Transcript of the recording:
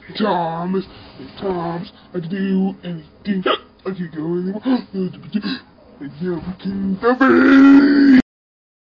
Thomas, Thomas, I can do anything. I can go anywhere. I never can be.